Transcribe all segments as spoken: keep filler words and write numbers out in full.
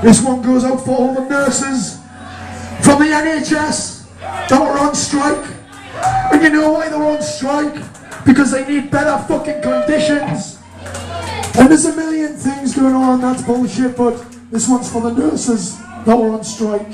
This one goes out for all the nurses from the N H S that were on strike. And you know why they're on strike? Because they need better fucking conditions. And there's a million things going on, that's bullshit, but this one's for the nurses that were on strike.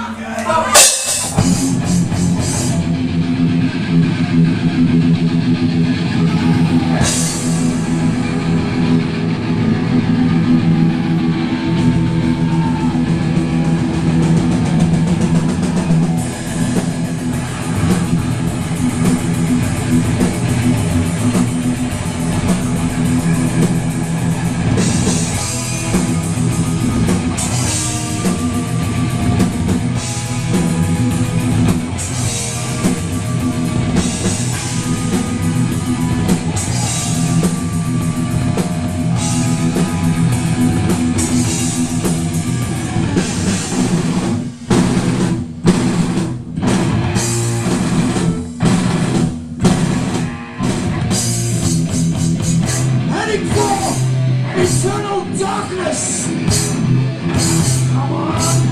Eternal darkness! Come on!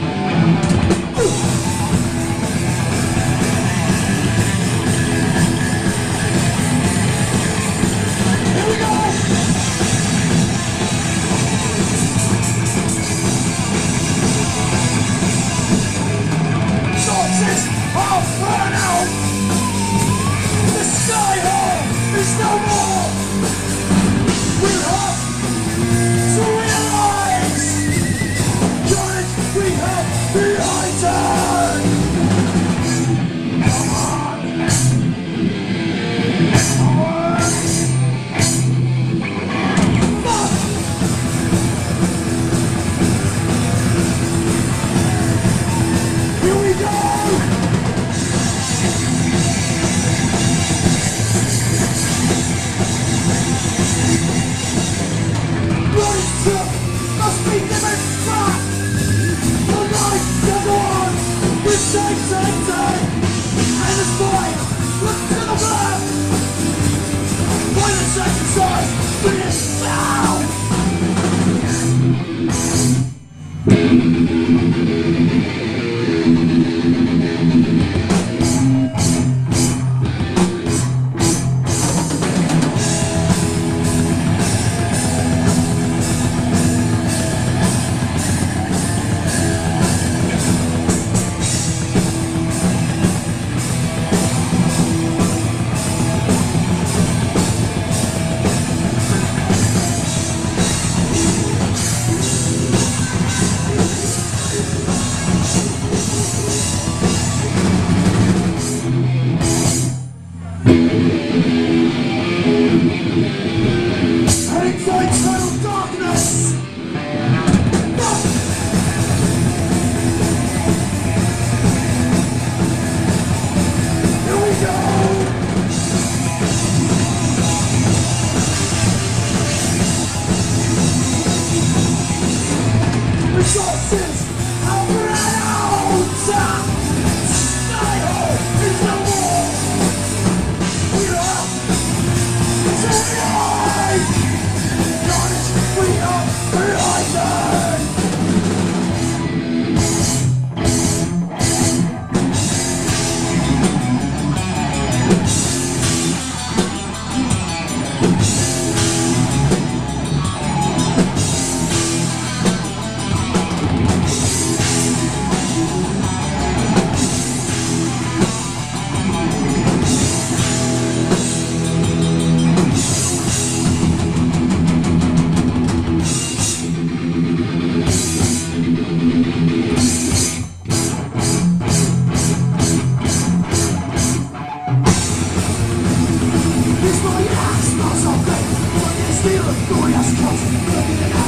Here we go! Torches are burn out! The sky hole is no more! We're up! To realize that we have behind us. Come on, come on. Fuck. Here we go. Must be given back. The light can go on. We take, take, take. And this boy, look to the black. By the second side, bring it down. Heading for eternal darkness! Fuck! Here we go! Resources have run out! Skyhole is no more! We're up! Tonight! We are behind us! This boy, yeah, smells so good. But it's still a glorious cross.